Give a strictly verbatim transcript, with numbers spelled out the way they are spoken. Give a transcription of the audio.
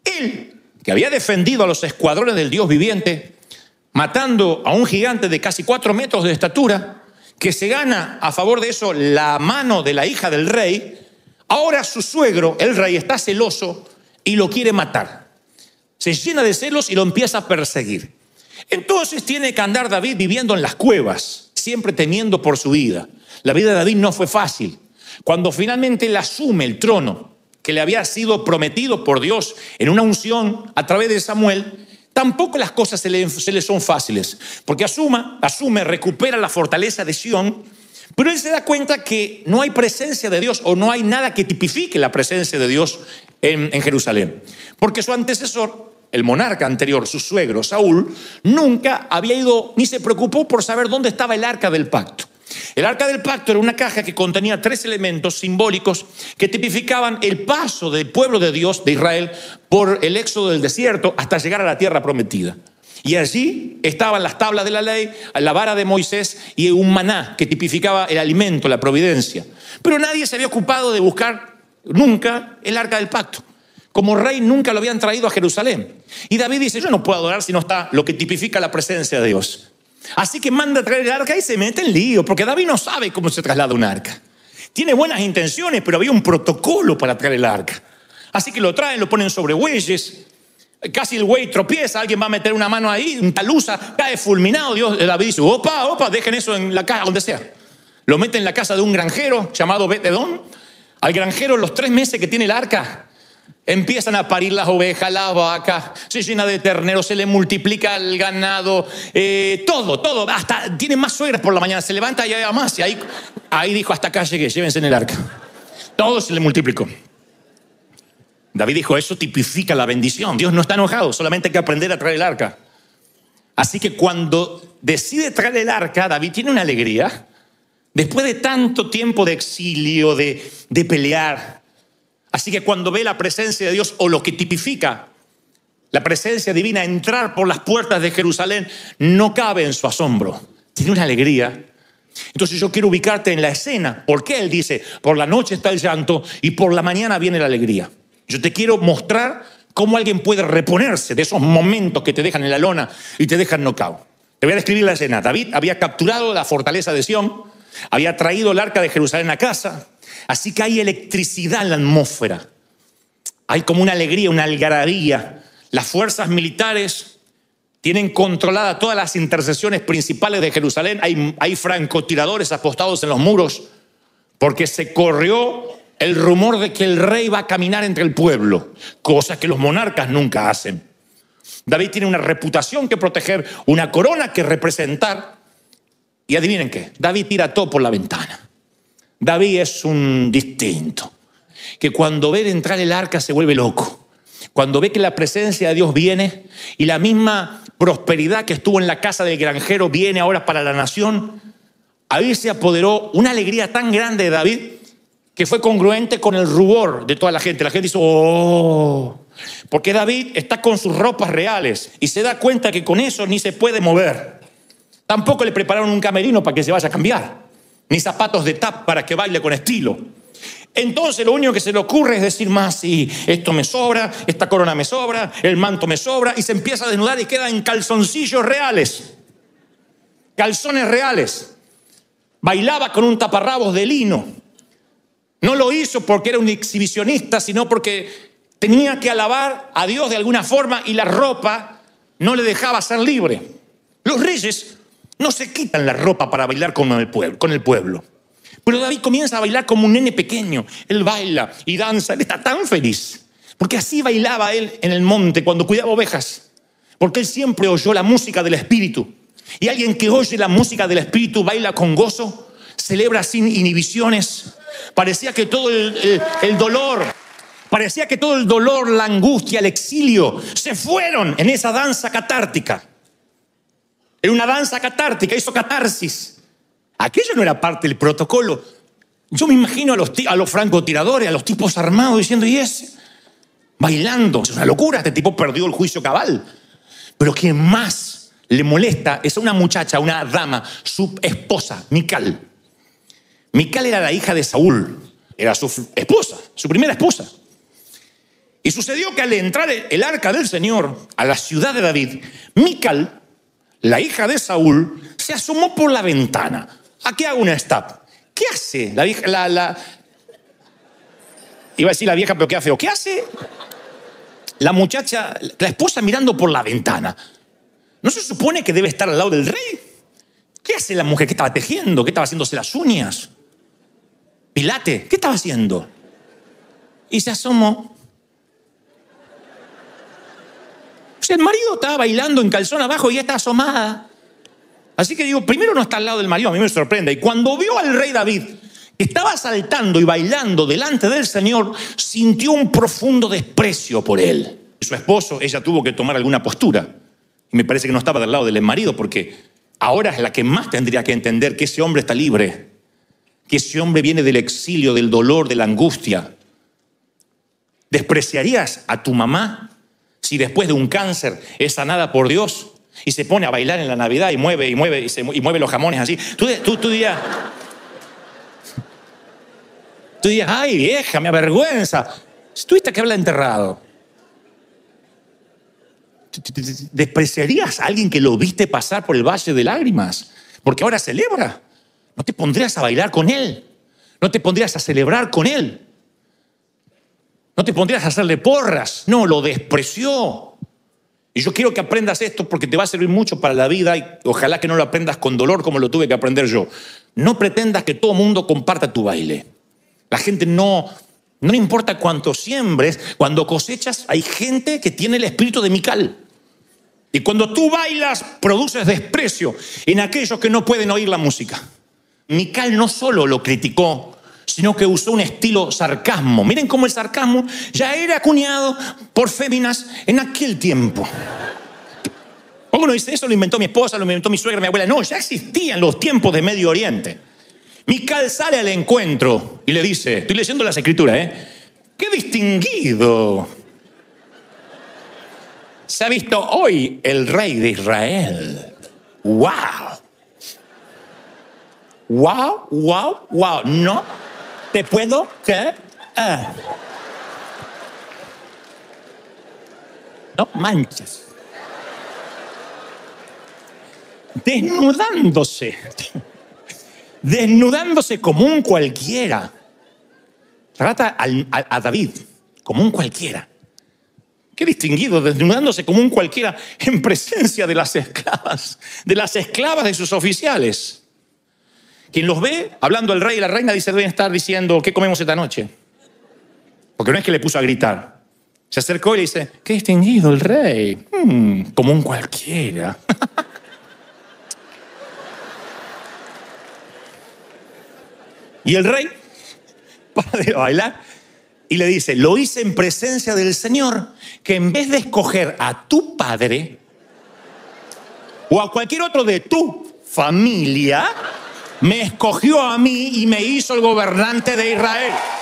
Él, que había defendido a los escuadrones del Dios viviente, matando a un gigante de casi cuatro metros de estatura, que se gana a favor de eso la mano de la hija del rey, ahora su suegro, el rey, está celoso y lo quiere matar. Se llena de celos y lo empieza a perseguir. Entonces tiene que andar David viviendo en las cuevas, siempre temiendo por su vida. La vida de David no fue fácil. Cuando finalmente él asume el trono que le había sido prometido por Dios en una unción a través de Samuel, tampoco las cosas se le, se le son fáciles, porque asuma, asume, recupera la fortaleza de Sión, pero él se da cuenta que no hay presencia de Dios o no hay nada que tipifique la presencia de Dios en, en Jerusalén, porque su antecesor, el monarca anterior, su suegro Saúl, nunca había ido ni se preocupó por saber dónde estaba el arca del pacto. El arca del pacto era una caja que contenía tres elementos simbólicos que tipificaban el paso del pueblo de Dios, de Israel, por el éxodo del desierto hasta llegar a la tierra prometida. Y allí estaban las tablas de la ley, la vara de Moisés y un maná que tipificaba el alimento, la providencia. Pero nadie se había ocupado de buscar nunca el arca del pacto. Como rey nunca lo habían traído a Jerusalén. Y David dice, yo no puedo adorar si no está lo que tipifica la presencia de Dios. Así que manda a traer el arca y se mete en lío, porque David no sabe cómo se traslada un arca. Tiene buenas intenciones, pero había un protocolo para traer el arca. Así que lo traen, lo ponen sobre bueyes. Casi el buey tropieza, alguien va a meter una mano ahí, un taluza, cae fulminado. Dios, David dice, opa, opa, dejen eso en la casa, donde sea. Lo mete en la casa de un granjero llamado Bet-Edom. Al granjero, los tres meses que tiene el arca, empiezan a parir las ovejas, las vacas, se llena de terneros, se le multiplica el ganado, eh, todo, todo, hasta tiene más suegras por la mañana, se levanta y hay más. Y ahí, ahí dijo, hasta acá llegué, llévense en el arca. Todo se le multiplicó. David dijo, eso tipifica la bendición. Dios no está enojado, solamente hay que aprender a traer el arca. Así que cuando decide traer el arca, David tiene una alegría. Después de tanto tiempo de exilio, de, de pelear. Así que cuando ve la presencia de Dios, o lo que tipifica la presencia divina, entrar por las puertas de Jerusalén, no cabe en su asombro. Tiene una alegría. Entonces yo quiero ubicarte en la escena. ¿Por qué él dice, por la noche está el llanto y por la mañana viene la alegría? Yo te quiero mostrar cómo alguien puede reponerse de esos momentos que te dejan en la lona y te dejan knockout. Te voy a describir la escena. David había capturado la fortaleza de Sión, había traído el arca de Jerusalén a casa. Así que hay electricidad en la atmósfera. Hay como una alegría, una algarabía. Las fuerzas militares tienen controladas todas las intersecciones principales de Jerusalén. Hay, hay francotiradores apostados en los muros porque se corrió el rumor de que el rey va a caminar entre el pueblo, cosa que los monarcas nunca hacen. David tiene una reputación que proteger, una corona que representar. Y adivinen qué, David tira todo por la ventana. David es un distinto, que cuando ve entrar el arca se vuelve loco. Cuando ve que la presencia de Dios viene y la misma prosperidad que estuvo en la casa del granjero viene ahora para la nación, ahí se apoderó una alegría tan grande de David que fue congruente con el rubor de toda la gente. La gente dice, oh, porque David está con sus ropas reales y se da cuenta que con eso ni se puede mover. Tampoco le prepararon un camerino para que se vaya a cambiar, ni zapatos de tap para que baile con estilo. Entonces lo único que se le ocurre es decir, más, sí, esto me sobra, esta corona me sobra, el manto me sobra, y se empieza a desnudar y queda en calzoncillos reales, calzones reales. Bailaba con un taparrabos de lino. No lo hizo porque era un exhibicionista, sino porque tenía que alabar a Dios de alguna forma y la ropa no le dejaba ser libre. Los reyes no se quitan la ropa para bailar con el pueblo, con el pueblo. Pero David comienza a bailar como un nene pequeño. Él baila y danza, él está tan feliz. Porque así bailaba él en el monte cuando cuidaba ovejas. Porque él siempre oyó la música del Espíritu. Y alguien que oye la música del Espíritu baila con gozo, celebra sin inhibiciones. Parecía que todo el, el, el dolor, parecía que todo el dolor, la angustia, el exilio, se fueron en esa danza catártica. Era una danza catártica, hizo catarsis. Aquello no era parte del protocolo. Yo me imagino a los, a los francotiradores, a los tipos armados diciendo, ¿y ese? Bailando. Es una locura, este tipo perdió el juicio cabal. Pero quien más le molesta es a una muchacha, una dama, su esposa, Mical. Mical era la hija de Saúl, era su esposa, su primera esposa. Y sucedió que al entrar el arca del Señor a la ciudad de David, Mical, la hija de Saúl, se asomó por la ventana. Aquí hago una stop. ¿Qué hace la vieja? La, la... Iba a decir la vieja, pero qué feo. ¿Qué hace la muchacha, la esposa mirando por la ventana? ¿No se supone que debe estar al lado del rey? ¿Qué hace la mujer? ¿Qué estaba tejiendo? ¿Qué estaba haciéndose las uñas? ¿Pilate? ¿Qué estaba haciendo? Y se asomó. O sea, el marido estaba bailando en calzón abajo y ella está asomada. Así que digo, primero no está al lado del marido, a mí me sorprende. Y cuando vio al rey David, que estaba saltando y bailando delante del Señor, sintió un profundo desprecio por él. Su esposo, ella tuvo que tomar alguna postura. Y me parece que no estaba del lado del marido, porque ahora es la que más tendría que entender que ese hombre está libre, que ese hombre viene del exilio, del dolor, de la angustia. ¿Despreciarías a tu mamá si después de un cáncer es sanada por Dios y se pone a bailar en la Navidad y mueve y mueve y, se, y mueve los jamones así? Tú, tú, tú dirías, tú dirías, ay vieja, me avergüenza. Si tuviste que haberla enterrado. ¿Despreciarías a alguien que lo viste pasar por el valle de lágrimas? Porque ahora celebra. ¿No te pondrías a bailar con él? ¿No te pondrías a celebrar con él? ¿No te pondrías a hacerle porras? No, lo despreció. Y yo quiero que aprendas esto porque te va a servir mucho para la vida y ojalá que no lo aprendas con dolor como lo tuve que aprender yo. No pretendas que todo el mundo comparta tu baile. La gente no, no importa cuánto siembres, cuando cosechas hay gente que tiene el espíritu de Mical. Y cuando tú bailas, produces desprecio en aquellos que no pueden oír la música. Mical no solo lo criticó, sino que usó un estilo sarcasmo. Miren cómo el sarcasmo ya era acuñado por féminas en aquel tiempo. Uno dice, eso lo inventó mi esposa, lo inventó mi suegra, mi abuela. No, ya existían los tiempos de Medio Oriente. Mical sale al encuentro y le dice, estoy leyendo las escrituras, ¿eh? ¡Qué distinguido! Se ha visto hoy el rey de Israel. ¡Wow! ¡Wow, wow, wow! No te puedo creer. No manches. Desnudándose. Desnudándose como un cualquiera. Trata a, a, a David como un cualquiera. Qué distinguido, desnudándose como un cualquiera en presencia de las esclavas, de las esclavas de sus oficiales. Quien los ve hablando al rey y la reina dice, deben estar diciendo, ¿qué comemos esta noche? Porque no es que le puso a gritar. Se acercó y le dice, qué distinguido el rey, hmm, como un cualquiera. Y el rey para de bailar y le dice, lo hice en presencia del Señor, que en vez de escoger a tu padre o a cualquier otro de tu familia, me escogió a mí y me hizo el gobernante de Israel.